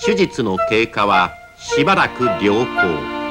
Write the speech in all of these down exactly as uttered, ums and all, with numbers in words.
手術の経過はしばらく良好。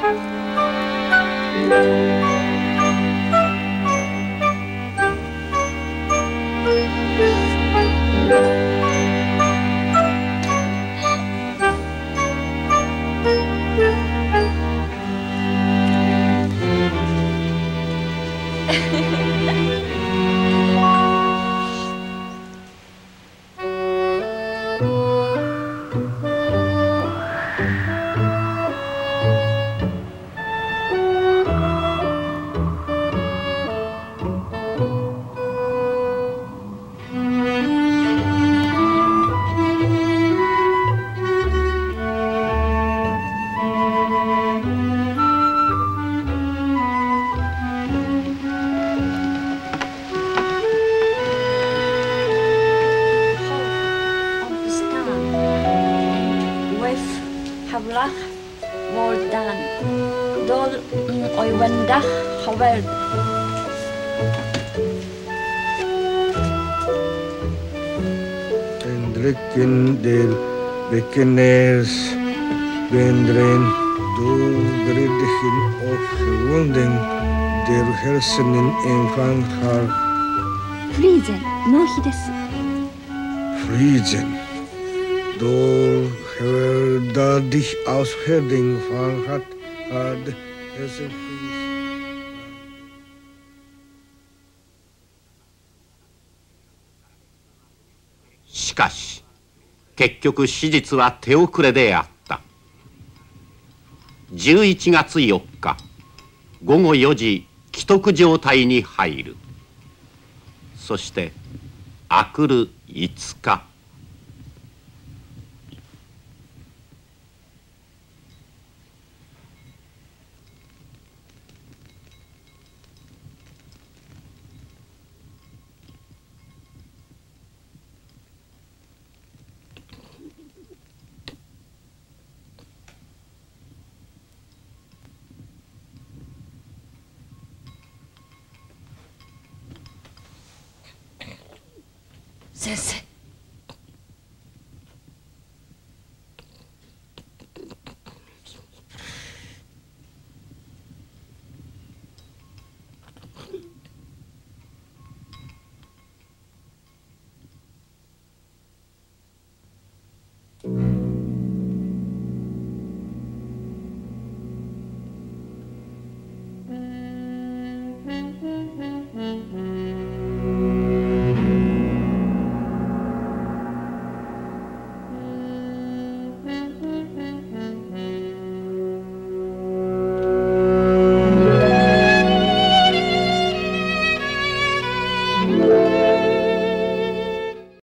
Havlach, Waldan, Dol Oiwendach, Howard. Indrukken der Bekeners Bendren, doelgerichten of gewonden der hersenen empfang har. Friesen, 脳皮です。 Friesen, doel da dich aus Herding van hat, had Hersenfries. しかし結局手術は手遅れであった。じゅういちがつよっかごごよじ危篤状態に入る。そしてあくるいつか。 先生。 うん